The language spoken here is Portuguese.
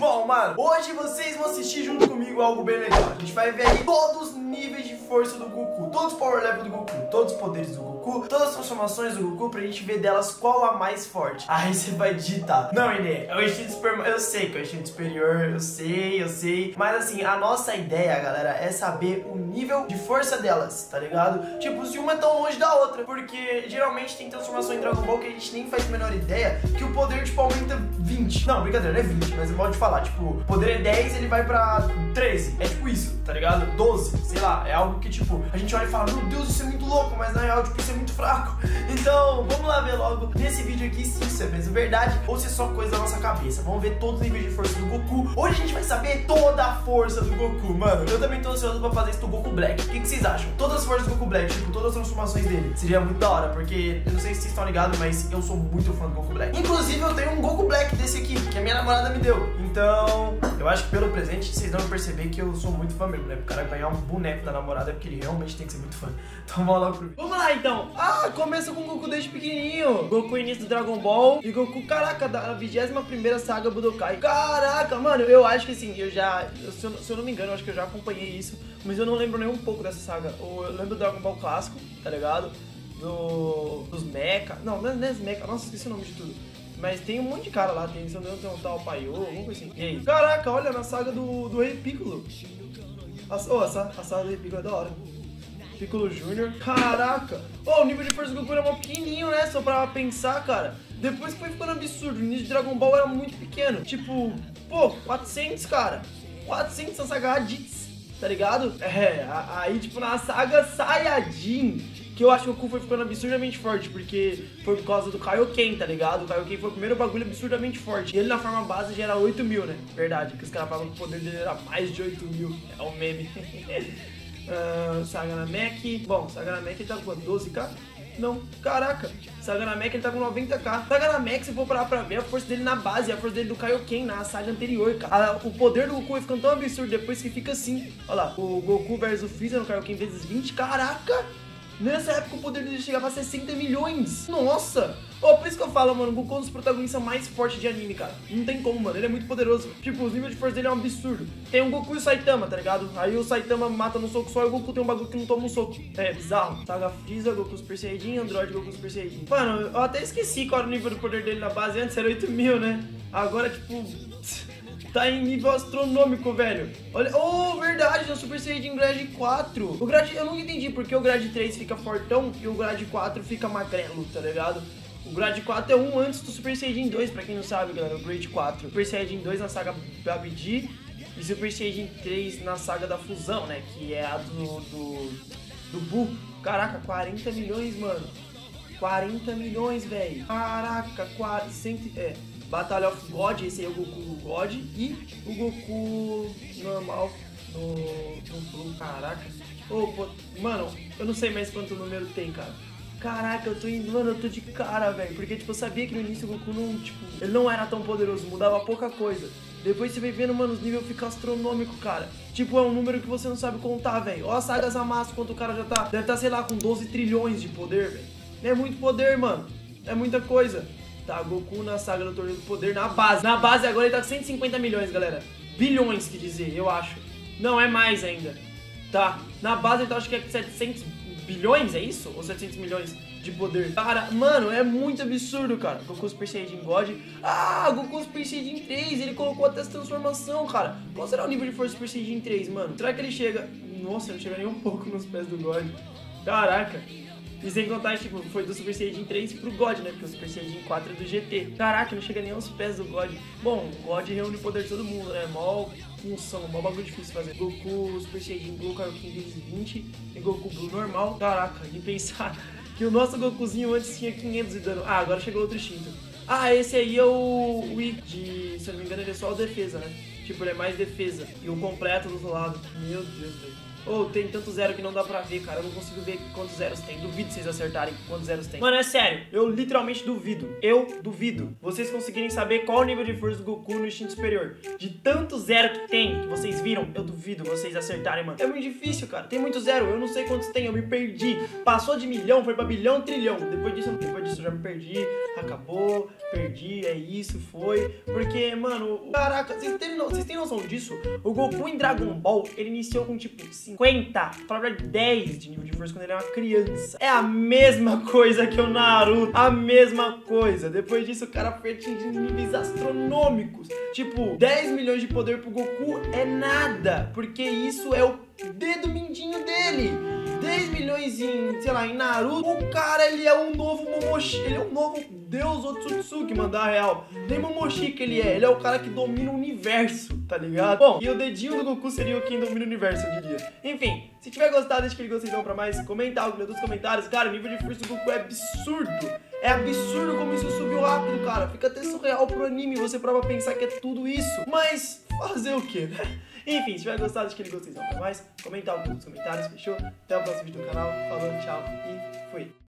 Bom, mano, hoje vocês vão assistir junto comigo algo bem legal. A gente vai ver aí todos os níveis de força do Goku, todos os power level do Goku, todos os poderes do Goku, todas as transformações do Goku, pra gente ver delas qual a mais forte. Aí você vai digitar: não, Inê, é o instinto superior. Eu sei que é o instinto superior, eu sei. Mas assim, a nossa ideia, galera, é saber o nível de força delas, tá ligado? Tipo, se uma é tão longe da outra, porque geralmente tem transformação em Dragon Ball que a gente nem faz a menor ideia que o poder, tipo, aumenta 20. Não, brincadeira, não é 20, mas é modo de falar. Tipo, o poder é 10, ele vai pra 13. É tipo isso, tá ligado? 12, sei lá. É algo que, tipo, a gente olha e fala: meu Deus, isso é muito louco, mas na real, tipo, isso é muito fraco. Então, vamos lá ver logo nesse vídeo aqui se isso é mesmo verdade ou se é só coisa da nossa cabeça. Vamos ver todos os níveis de força do Goku. Hoje a gente vai saber toda a força do Goku, mano. Eu também tô ansioso pra fazer isso do Goku Black. O que vocês acham? Todas as forças do Goku Black, tipo, todas as transformações dele. Seria muito da hora, porque eu não sei se vocês estão ligados, mas eu sou muito fã do Goku Black. Inclusive, eu tenho um Goku Black desse aqui, que a minha namorada me deu. Então, eu acho que pelo presente vocês vão perceber que eu sou muito fã mesmo, né? O cara ganhar um boneco da namorada é porque ele realmente tem que ser muito fã. Então vamos lá pro... Vamos lá então! Ah, começa com o Goku desde pequenininho. Goku início do Dragon Ball e Goku, caraca, da 21ª saga Budokai. Caraca, mano, eu acho que assim, se eu não me engano, eu acho que eu já acompanhei isso, mas eu não lembro nem um pouco dessa saga. Eu lembro do Dragon Ball clássico, tá ligado? Dos Mecha. Não é os Mecha, nossa, esqueci o nome de tudo. Mas tem um monte de cara lá, tem um tal Paiô, alguma coisa assim. E aí? Caraca, olha, na saga do Rei Piccolo. A saga do Rei Piccolo é da hora. Piccolo Jr. Caraca! O nível de força do Goku era mó pequenininho, né? Só pra pensar, cara. Depois que foi ficando absurdo, o início de Dragon Ball era muito pequeno. Tipo, pô, 400, cara. 400 na saga Raditz, tá ligado? Aí tipo na saga Saiyajin, que eu acho que o Goku foi ficando absurdamente forte, porque foi por causa do Kaioken, tá ligado? O Kaioken foi o primeiro bagulho absurdamente forte. E ele na forma base já era 8.000, né? Verdade, que os caras falavam que o poder dele era mais de 8.000. É um meme. Saga Namek. Bom, Saga Namek ele tá com 12k? Não, caraca. Saga Namek ele tá com 90k. Saga Namek, se for parar pra ver, a força dele na base é a força dele do Kaioken na saga anterior, cara. O poder do Goku vai ficando tão absurdo depois que fica assim. Olha lá, o Goku versus o Freeza no Kaioken vezes 20, caraca. Nessa época o poder dele chegava a 60 milhões. Nossa! Por isso que eu falo, mano, o Goku é um dos protagonistas mais fortes de anime, cara. Não tem como, mano, ele é muito poderoso. Tipo, os níveis de força dele é um absurdo. Tem o Goku e o Saitama, tá ligado? Aí o Saitama mata no soco só e o Goku tem um bagulho que não toma um soco. É bizarro. Saga Freeza, Goku Super Saiyajin, Android, Goku Super Saiyajin. Mano, eu até esqueci qual era o nível do poder dele na base. Antes era 8.000, né? Agora, tipo... tá em nível astronômico, velho. Olha, verdade, é o Super Saiyajin Grade 4. Eu nunca entendi porque o Grade 3 fica fortão e o Grade 4 fica magrelo, tá ligado? O Grade 4 é um antes do Super Saiyajin 2, pra quem não sabe, galera, o Grade 4. Super Saiyajin 2 na saga Babidi e Super Saiyajin 3 na saga da fusão, né? Que é a do Buu. Caraca, 40 milhões, mano. 40 milhões, velho. Caraca, Batalha of God, esse aí é o Goku God, e o Goku normal no Blue, caraca. Mano, eu não sei mais quanto número tem, cara. Caraca, eu tô de cara, velho, porque, tipo, eu sabia que no início o Goku não, tipo, ele não era tão poderoso, mudava pouca coisa. Depois você vai vendo, mano, os níveis ficam astronômicos, cara. Tipo, é um número que você não sabe contar, velho. Ó a saga Zamasu, quanto o cara já tá, deve estar, sei lá, com 12 trilhões de poder, velho. É muito poder, mano, é muita coisa. Tá, Goku na saga do Torneio do Poder na base. Na base agora ele tá com 150 milhões, galera. Bilhões, que dizer, eu acho. Não, é mais ainda. Tá, na base então acho que é 700 bilhões, é isso? Ou 700 milhões de poder? Cara, mano, é muito absurdo, cara. Goku Super Saiyajin God. Goku Super Saiyajin 3, ele colocou até essa transformação, cara. Qual será o nível de força Super Saiyajin 3, mano? Será que ele chega... Nossa, não chega nem um pouco nos pés do God. Caraca. E sem contar, tipo, foi do Super Saiyajin 3 pro God, né? Porque o Super Saiyajin 4 é do GT. Caraca, não chega nem aos pés do God. Bom, o God reúne o poder de todo mundo, né? Mó função, mó bagulho difícil fazer. Goku Super Saiyajin Blue, Kaioken vezes 20 e Goku Blue normal. Caraca, de pensar que o nosso Gokuzinho antes tinha 500 de dano. Agora chegou outro instinto. Esse aí é o Weak de... Se eu não me engano, ele é só o defesa, né? Tipo, ele é mais defesa. E o completo do outro lado. Meu Deus, velho. Ou tem tanto zero que não dá pra ver, cara. Eu não consigo ver quantos zeros tem. Duvido vocês acertarem quantos zeros tem. Mano, é sério. Eu literalmente duvido. Eu duvido vocês conseguirem saber qual o nível de força do Goku no instinto superior. De tanto zero que tem, que vocês viram, eu duvido vocês acertarem, mano. É muito difícil, cara. Tem muito zero. Eu não sei quantos tem. Eu me perdi. Passou de milhão, foi pra bilhão, trilhão. Depois disso eu já me perdi. Acabou. Perdi. É isso. Foi. Porque, mano, caraca, vocês têm noção disso? O Goku em Dragon Ball, ele iniciou com tipo 50, pra 10 de nível de força quando ele é uma criança. É a mesma coisa que o Naruto, a mesma coisa. Depois disso o cara foi atingindo níveis astronômicos. Tipo, 10 milhões de poder pro Goku é nada, porque isso é o dedo mindinho dele. 10 milhões em, sei lá, em Naruto, o cara, ele é um novo Momoshi, ele é um novo deus Otsutsuki, mano, da real. Nem Momoshi que ele é o cara que domina o universo, tá ligado? Bom, e o dedinho do Goku seria quem domina o universo, eu diria. Enfim, se tiver gostado, deixa aquele gostei pra mais, comenta algo nos comentários. Cara, o nível de força do Goku é absurdo. É absurdo como isso subiu rápido, cara. Fica até surreal pro anime, você prova pensar que é tudo isso. Mas fazer o quê, né? Enfim, se tiver gostado, deixa aquele gostei pra mais, comenta algo nos comentários, fechou? Até o próximo vídeo do canal. Falou, tchau e fui.